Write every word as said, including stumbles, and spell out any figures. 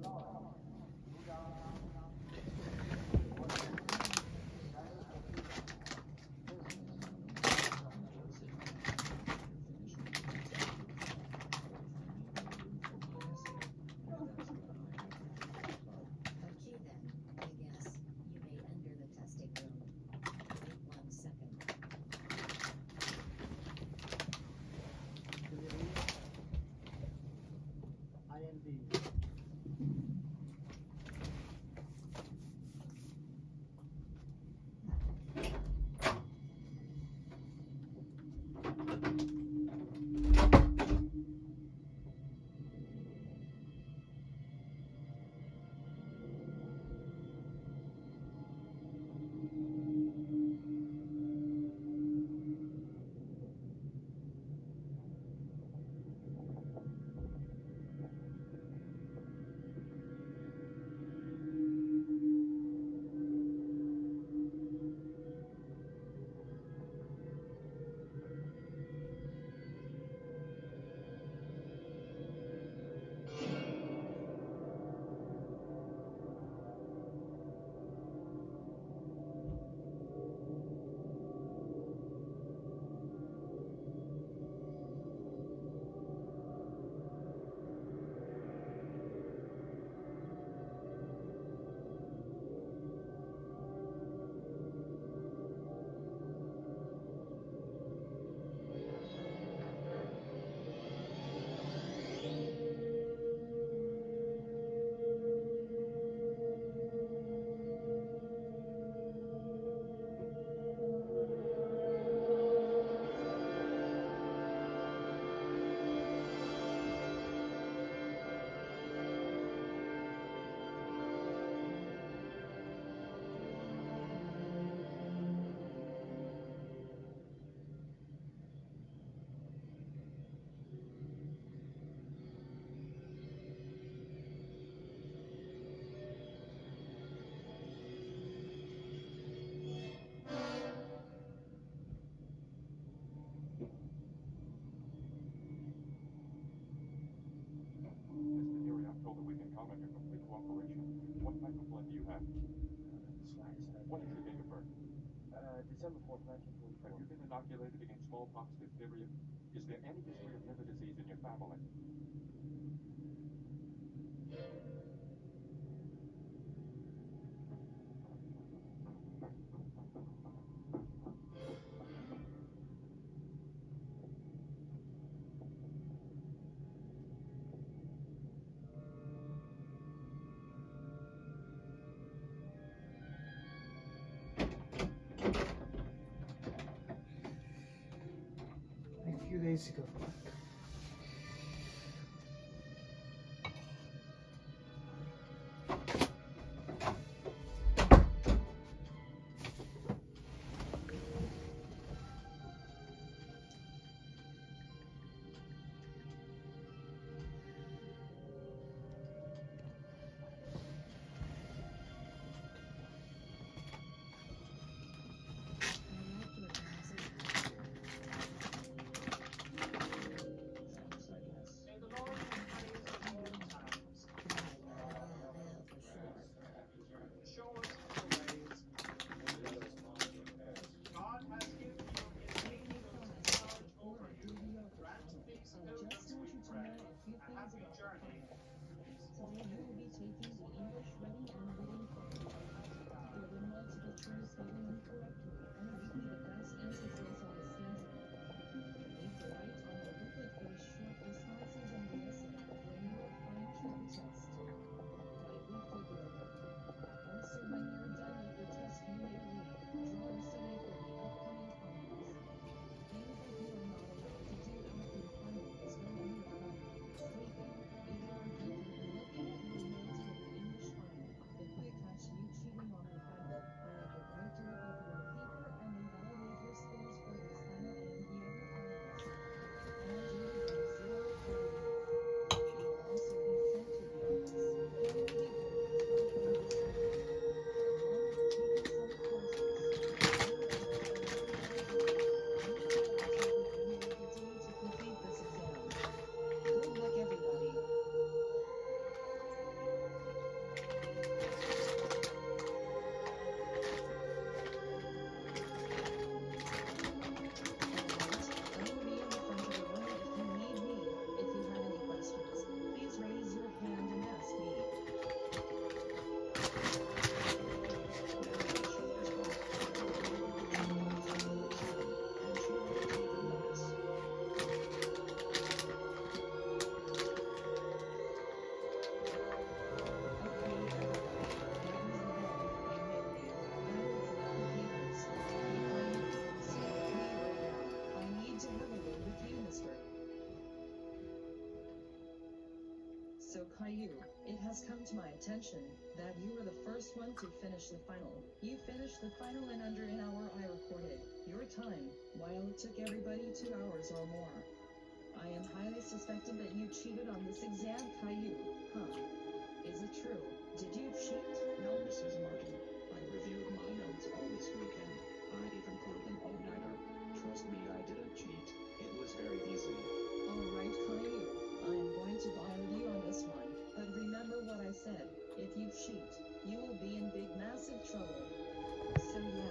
December fourth, nineteen forty-four. Have you been inoculated against smallpox, diphtheria? Is there any history of liver disease in your family? A few days ago. Caillou, it has come to my attention that you were the first one to finish the final. You finished the final in under an hour. I recorded your time, while it took everybody two hours or more. I am highly suspected that you cheated on this exam, Caillou. Huh? Is it true? Did you cheat? No, Missus Martin. I reviewed my notes all this weekend. I even pulled an all-nighter. Trust me, I didn't cheat. It was very easy. Alright, Caillou. I am going to violate you on this one. But remember what I said. If you cheat, you will be in big massive trouble. So yeah.